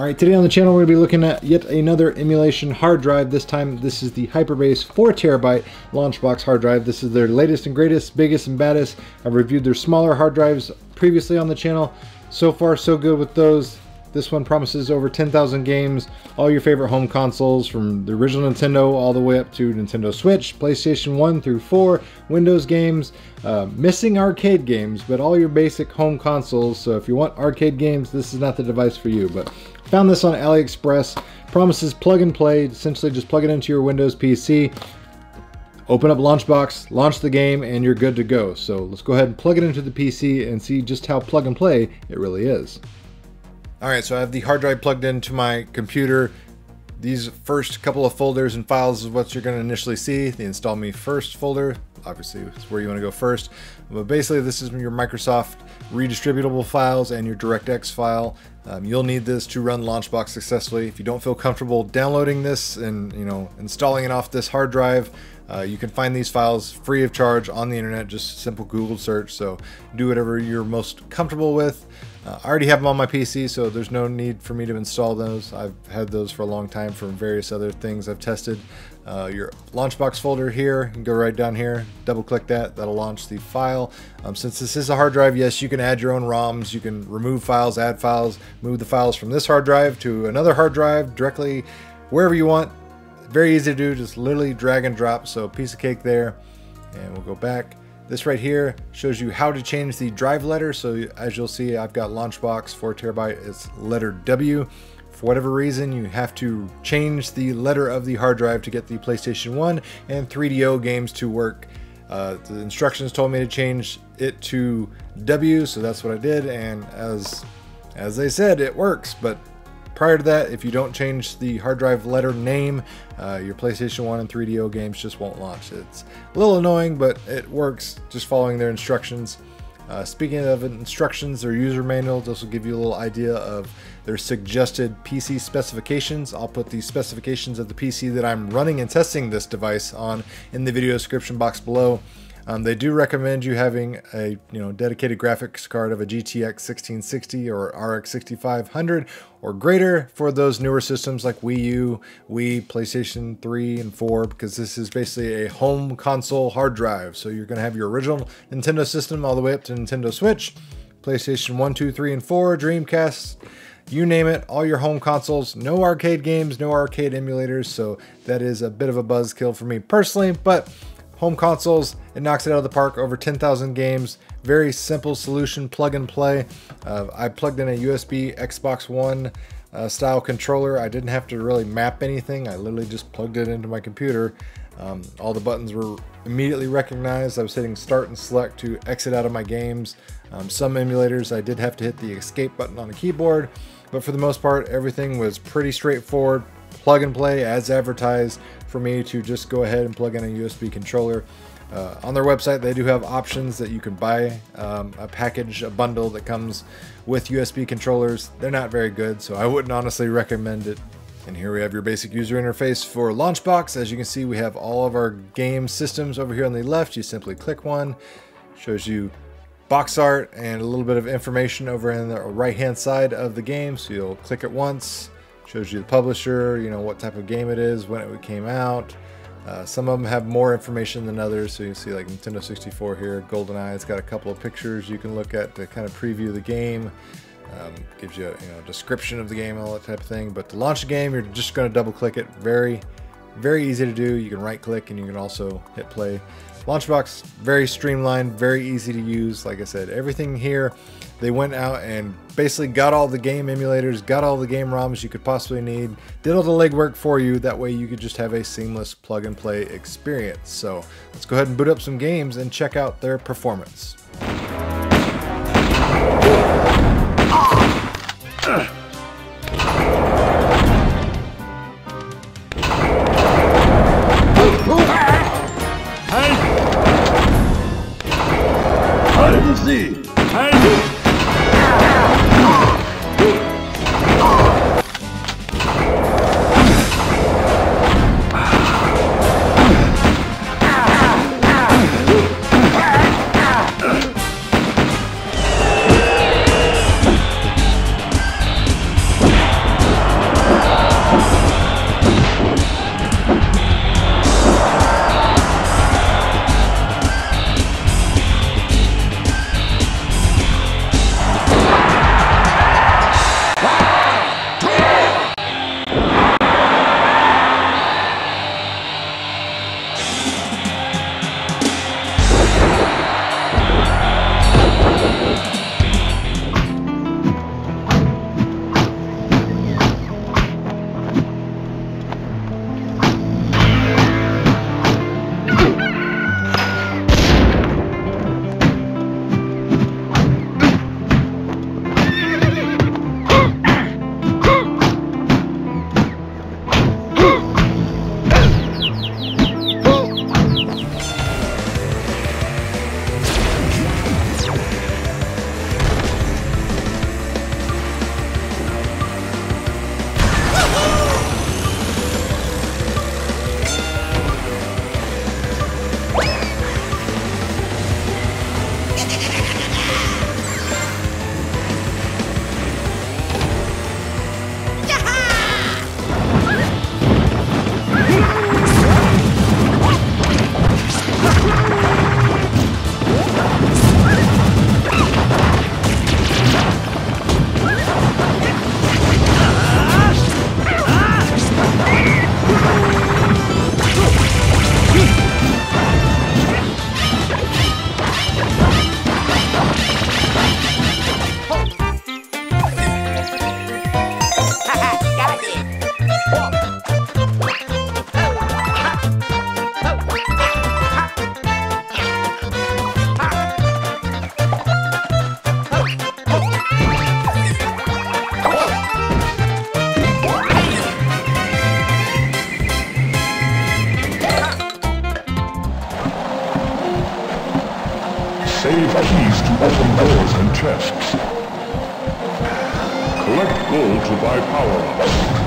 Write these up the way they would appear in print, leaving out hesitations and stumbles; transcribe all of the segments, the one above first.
Alright, today on the channel we're going to be looking at yet another emulation hard drive. This time this is the Hyperbase 4TB Launchbox hard drive. This is their latest and greatest, biggest and baddest. I've reviewed their smaller hard drives previously on the channel. So far so good with those. This one promises over 10,000 games, all your favorite home consoles from the original Nintendo all the way up to Nintendo Switch, PlayStation 1 through 4, Windows games, missing arcade games, but all your basic home consoles. So if you want arcade games, this is not the device for you. But found this on AliExpress. Promises plug and play. Essentially just plug it into your Windows PC, open up Launchbox, launch the game, and you're good to go. So let's go ahead and plug it into the PC and see just how plug and play it really is. Alright, so I have the hard drive plugged into my computer. These first couple of folders and files is what you're going to initially see. The Install Me First folder, obviously it's where you want to go first. But basically this is your Microsoft redistributable files and your DirectX file. You'll need this to run Launchbox successfully. If you don't feel comfortable downloading this and installing it off this hard drive, you can find these files free of charge on the internet, just simple Google search. So do whatever you're most comfortable with. I already have them on my PC, so there's no need for me to install those. I've had those for a long time from various other things I've tested. Your Launchbox folder here, you can go right down here, double click that, that'll launch the file. Since this is a hard drive, yes, you can add your own ROMs, you can remove files, add files, move the files from this hard drive to another hard drive directly wherever you want. Very easy to do, just literally drag and drop, so piece of cake there. And we'll go back. This right here shows you how to change the drive letter. So as you'll see, I've got Launchbox 4TB, it's letter W. For whatever reason, you have to change the letter of the hard drive to get the PlayStation 1 and 3DO games to work. The instructions told me to change it to W, so that's what I did, and as they said, it works. But prior to that, if you don't change the hard drive letter name, your PlayStation 1 and 3DO games just won't launch. It's a little annoying, but it works just following their instructions. Speaking of instructions, their user manual, this will give you a little idea of their suggested PC specifications. I'll put the specifications of the PC that I'm running and testing this device on in the video description box below. They do recommend you having a dedicated graphics card of a GTX 1660 or RX 6500 or greater for those newer systems like Wii U, Wii, PlayStation 3 and 4, because this is basically a home console hard drive. So you're going to have your original Nintendo system all the way up to Nintendo Switch, PlayStation 1, 2, 3, and 4, Dreamcast, you name it, all your home consoles. No arcade games, no arcade emulators, so that is a bit of a buzzkill for me personally, but home consoles, it knocks it out of the park. Over 10,000 games, very simple solution, plug and play. I plugged in a USB Xbox One style controller. I didn't have to really map anything. I literally just plugged it into my computer. All the buttons were immediately recognized. I was hitting start and select to exit out of my games. Some emulators I did have to hit the escape button on the keyboard, but for the most part everything was pretty straightforward. Plug and play as advertised for me to just go ahead and plug in a USB controller. On their website they do have options that you can buy a package, a bundle that comes with USB controllers. They're not very good, so I wouldn't honestly recommend it. And here we have your basic user interface for Launchbox. As you can see, we have all of our game systems over here on the left. You simply click one, shows you box art and a little bit of information over in the right hand side of the game. So you'll click it once, shows you the publisher, what type of game it is, when it came out. Some of them have more information than others, so you see like Nintendo 64 here, GoldenEye. It's got a couple of pictures you can look at to kind of preview the game. Gives you a description of the game, all that type of thing. But to launch a game, you're just going to double click it. Very, very easy to do. You can right click and you can also hit play. Launchbox, very streamlined, very easy to use. Like I said, everything here, they went out and basically got all the game emulators, got all the game ROMs you could possibly need, did all the legwork for you. That way you could just have a seamless plug and play experience. So let's go ahead and boot up some games and check out their performance. Save keys to open doors and chests. Collect gold to buy power-ups.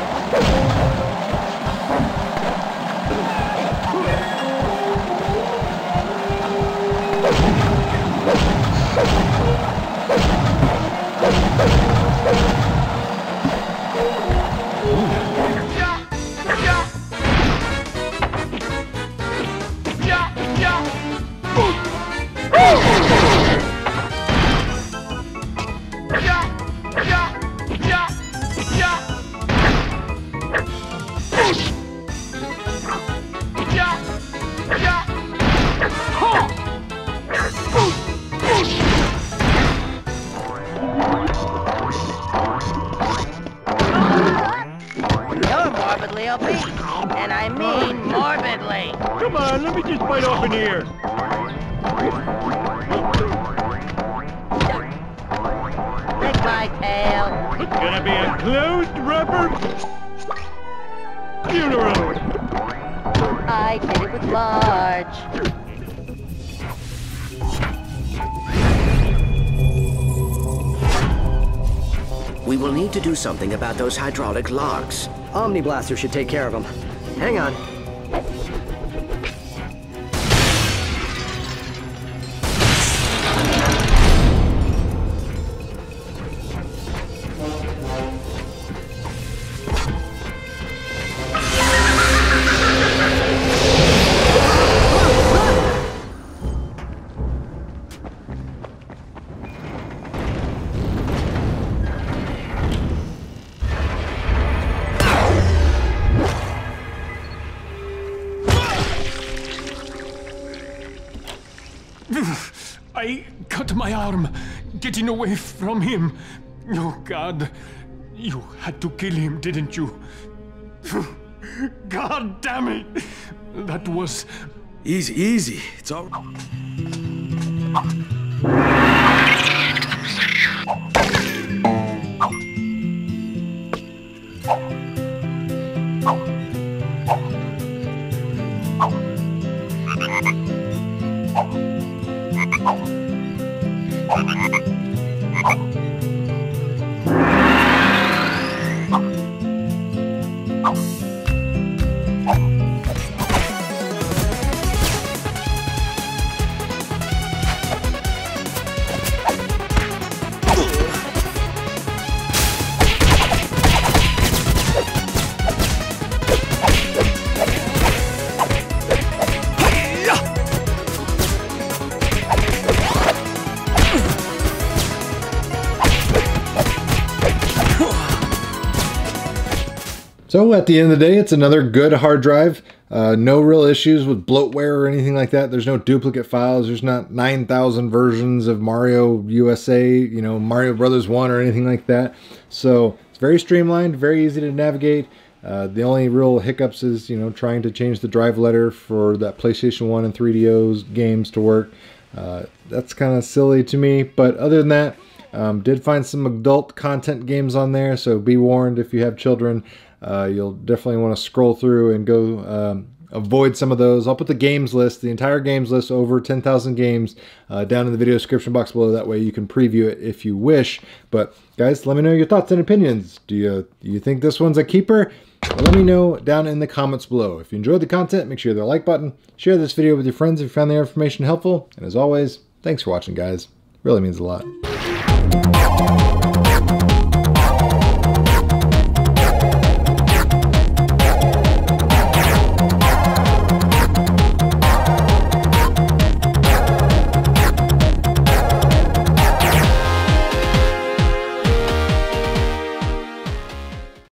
And I mean morbidly. Come on, let me just bite off an ear. Lick my tail. It's gonna be a closed rubber funeral. I did it with Marge. We will need to do something about those hydraulic locks. Omni Blaster should take care of them. Hang on. I cut my arm getting away from him. Oh, God. You had to kill him, didn't you? God damn it. That was... Easy, easy. It's all... So at the end of the day, it's another good hard drive. No real issues with bloatware or anything like that. There's no duplicate files. There's not 9,000 versions of Mario USA, you know, Mario Brothers 1 or anything like that. So it's very streamlined, very easy to navigate. The only real hiccups is, you know, trying to change the drive letter for that PlayStation 1 and 3DO's games to work. That's kind of silly to me, but other than that, did find some adult content games on there, so be warned if you have children. You'll definitely want to scroll through and go avoid some of those. I'll put the games list, the entire games list, over 10,000 games down in the video description box below. That way you can preview it if you wish. But guys, let me know your thoughts and opinions. Do you think this one's a keeper? Well, let me know down in the comments below. If you enjoyed the content, make sure you hit the like button. Share this video with your friends if you found the information helpful. And as always, thanks for watching, guys. Really means a lot.